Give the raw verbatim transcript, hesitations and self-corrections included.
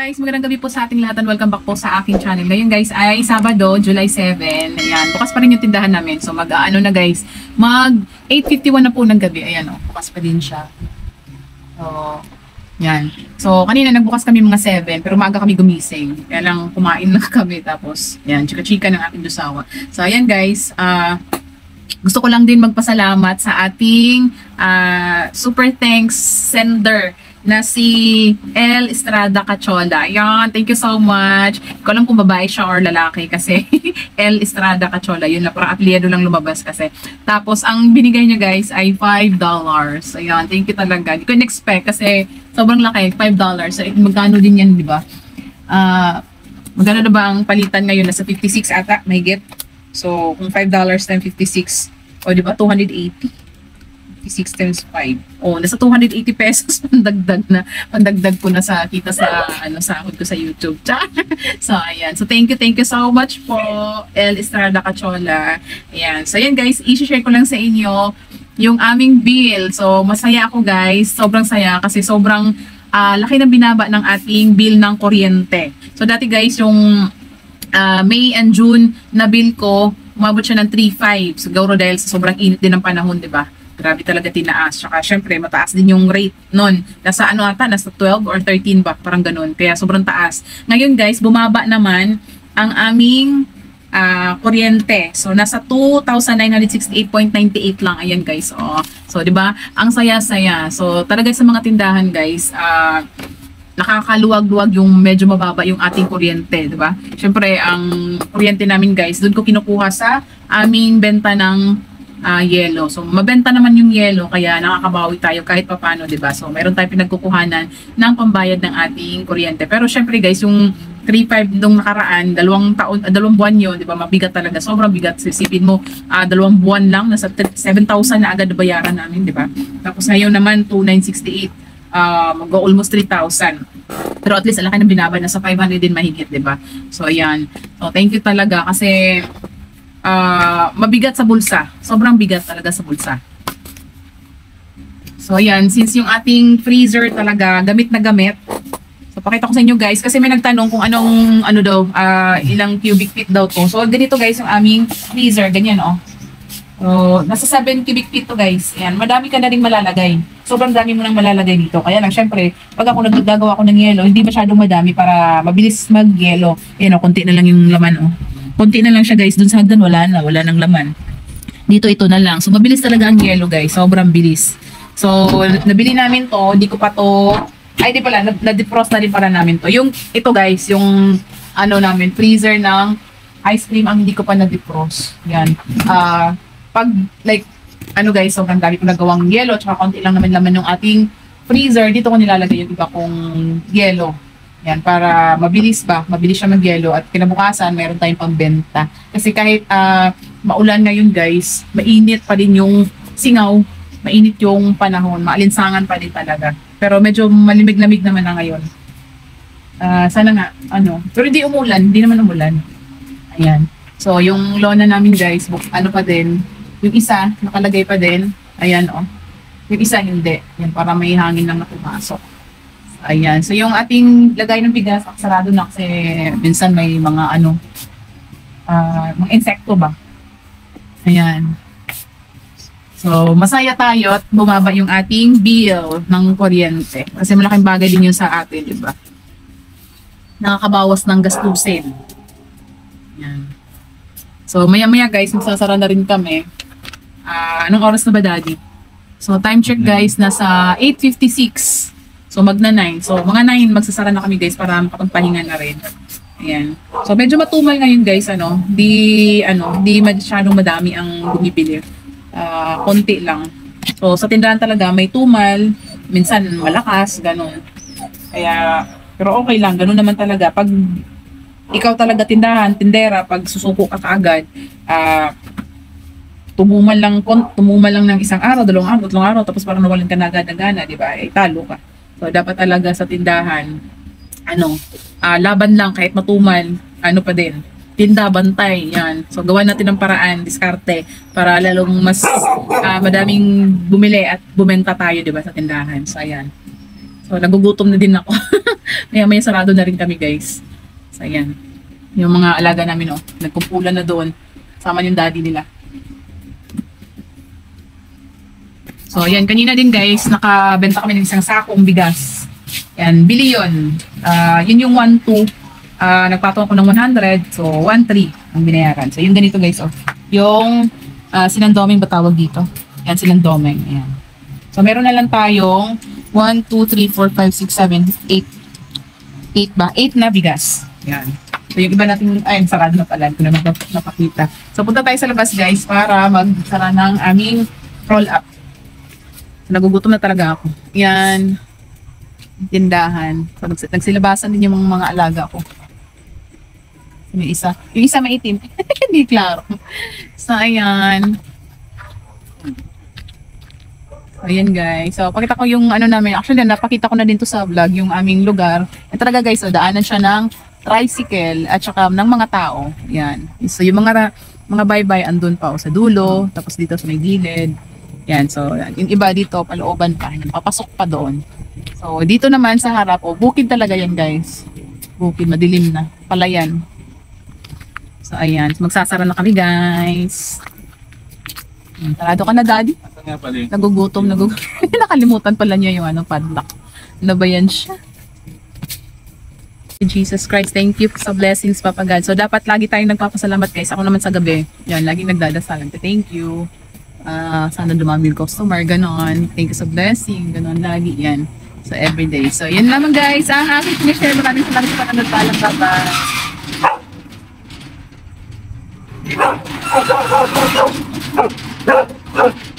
guys, magandang gabi po sa ating lahat and welcome back po sa aking channel. Ngayon guys ay Sabado, July seventh. Ayan, bukas pa rin yung tindahan namin. So mag ano na guys, mag eight fifty-one na po ng gabi. Ayan o, oh, bukas pa din siya. So, yan. So kanina nagbukas kami mga seven pero maaga kami gumising. Kaya lang kumain lang kami tapos yan, chika-chika ng aking dusawa. So ayan guys, ah... Uh, gusto ko lang din magpasalamat sa ating uh, super thanks sender na si El Estrada Cachola. Yan, thank you so much. Hindi ko alam kung babae siya or lalaki kasi El Estrada Cachola. Yun na, parang apelyido lang lumabas kasi. Tapos, ang binigay niya guys ay five dollars. Ayan, thank you talaga. Hindi ko in-expect kasi sobrang laki, five dollars. So, magkano din yan, di ba? Uh, magkano na ba ang palitan ngayon? Nasa fifty-six ata, may get. So, kung five dollars times fifty-six, o di ba, two hundred eighty? fifty-six times five. O, nasa two hundred eighty pesos pandagdag na, pandagdag ko na sa kita sa, ano, sahod ko sa YouTube. So, ayan. So, thank you, thank you so much po, El Estrada Cachola. Ayan. So, ayan guys, i-share ko lang sa inyo yung aming bill. So, masaya ako guys. Sobrang saya kasi sobrang uh, laki ng binaba ng ating bill ng kuryente. So, dati guys, yung Uh, May and June na bill ko, umabot siya ng three five. Siguro dahil sa sobrang init din ng panahon, di ba? Grabe talaga tinaas. Tsaka syempre, mataas din yung rate nun. Nasa ano ata, nasa twelve or thirteen ba? Parang ganun. Kaya sobrang taas. Ngayon guys, bumaba naman ang aming uh, kuryente. So, nasa two thousand nine hundred sixty-eight point nine eight lang. Ayan guys. Oh. So, di ba? Ang saya-saya. So, talaga sa mga tindahan guys, ah... Uh, nakakaluwag-luwag yung medyo mababa yung ating kuryente, di ba? Siyempre, ang kuryente namin guys, doon ko kinukuha sa aming benta ng uh, yelo. So, mabenta naman yung yelo, kaya nakakabawi tayo kahit papano, di ba? So, meron tayong pinagkukuhanan ng pambayad ng ating kuryente. Pero syempre guys, yung three five nung nakaraan, dalawang taon, uh, dalawang buwan yun, di ba? Mabigat talaga, sobrang bigat. Sisipin mo, uh, dalawang buwan lang, nasa seven thousand na agad bayaran namin, di ba? Tapos ngayon naman, two thousand nine hundred sixty-eight. Uh, mag-go almost three thousand. Pero at least, alaki ng binaba, nasa five hundred din mahigit, diba? So, ayan. So, thank you talaga kasi uh, mabigat sa bulsa. Sobrang bigat talaga sa bulsa. So, ayan. Since yung ating freezer talaga, gamit na gamit. So, pakita ko sa inyo guys. Kasi may nagtanong kung anong, ano daw, uh, ilang cubic feet daw to. So, ganito guys yung aming freezer. Ganyan, oh. So, nasa seven cubic feet to guys. Ayan, madami ka na rin malalagay. Sobrang dami mo nang malalagay dito. Kaya lang, syempre, pag ako naggagawa ako ng yelo, hindi masyadong madami para mabilis mag-yelo. Ayan o, konti na lang yung laman o. Konti na lang siya guys. Dun sa hagdan, wala na. Wala nang laman. Dito, ito na lang. So, mabilis talaga ang yelo guys. Sobrang bilis. So, nabili namin to. Hindi ko pa to... Ay, di pala. Na-defrost na rin para namin to. Yung, ito guys, yung ano namin, freezer ng ice cream ang hindi ko pa na-defrost. Yan. Ah... Uh, pag like ano guys, sobrang dami ko nagawang yelo tsaka konti lang naman laman yung ating freezer, dito ko nilalagay yung iba kong yelo. Yan, para mabilis ba, mabilis siya mag-yelo at kinabukasan mayroon tayong pambenta. Kasi kahit uh, maulan ngayon guys, mainit pa din yung singaw, mainit yung panahon, maalinsangan pa din talaga. Pero medyo malimig-lamig naman na ngayon. Uh, sana nga, ano, pero hindi umulan, hindi naman umulan. Ayan. So, yung lona namin guys, ano pa din, yung isa, nakalagay pa din. Ayan, oh. Yung isa, hindi. Yan, para may hangin lang na pumasok. Ayan. So, yung ating lagay ng bigas, sarado na kasi minsan may mga ano, uh, mga insekto ba? Ayan. So, masaya tayo at bumaba yung ating bill ng kuryente. Kasi malaking bagay din yun sa atin, di ba? Nakakabawas ng gastusin. Ayan. So, maya-maya guys, magsasara na rin kami. Uh, anong oras na ba, Daddy? So, time check guys, nasa eight fifty-six. So, magna nine. So, mga nine, magsasara na kami guys para makapagpahinga na rin. Ayan. So, medyo matumal ngayon guys, ano, di, ano, di masyadong madami ang bumibili. Uh, konti lang. So, sa tindahan talaga, may tumal, minsan malakas, ganun. Kaya, pero okay lang, ganun naman talaga. Pag ikaw talaga tindahan, tindera, pag susuko ka kaagad, ah, uh, tumumal lang, tumumal lang ng isang araw, dalawang araw, tatlong araw, tapos parang nawalan ka na agad ng gana, di ba? Eh, talo ka. So, dapat talaga sa tindahan, ano, uh, laban lang kahit matumal, ano pa din, tinda, bantay, yan. So, gawa natin ng paraan, diskarte, para lalong mas uh, madaming bumili at bumenta tayo, di ba, sa tindahan. So, ayan. So, nagugutom na din ako. Maya-maya sarado na rin kami, guys. So, ayan. Yung mga alaga namin, oh, nagkumpulan na doon. Sama yung daddy nila. So, ayan. Kanina din, guys, nakabenta kami ng isang sakong bigas. Yan, bili yun. Uh, yun yung one two. Uh, nagpatong ako ng one hundred. So, one three ang binayaran. So, yung ganito, guys, oh. Yung uh, sinandoming ba tawag dito? Yan, sinandoming. Ayan. So, meron na lang tayong one, two, three, four, five, six, seven, eight. eight ba? eight na bigas. Yan. So, yung iba natin, ay, sarado na pala. Ito na nap- napakita. So, punta tayo sa labas, guys, para magsara ng aming roll-up. So, nagugutom na talaga ako. Yan. Tindahan. So, nags- nagsilabasan din yung mga, mga alaga ko. So, yung isa. Yung isa maitim. Hindi klaro. So, ayan. Ayan guys. So, pakita ko yung ano namin. Actually, napakita ko na din to sa vlog, yung aming lugar. At talaga guys, so, daanan siya ng tricycle at saka ng mga tao. Ayan. So, yung mga mga bye-bye andun pa o sa dulo. Tapos dito sa may gilid. Ayan. So, yung iba dito, palooban pa. Papasok pa doon. So, dito naman sa harap, oh, bukid talaga yan guys. Bukid, madilim na. Palayan. So, ayan. So, magsasara na kami guys. Tarado ka na, daddy? Nagugutom, nagugutom. Nakalimutan pala niya yung ano, padlock. Ano ba yan siya? Jesus Christ, thank you sa blessings, Papa God. So, dapat lagi tayong nagpapasalamat, guys. Ako naman sa gabi. Yan, laging nagdadasal. Thank you. Uh, sana dumami yung customer, ganon. Thank you sa blessing, ganon. Lagi yan. So, everyday. So, yan naman, guys. Ang aking pinishare. Maraming salamat sa panonood. Paalam, Papa.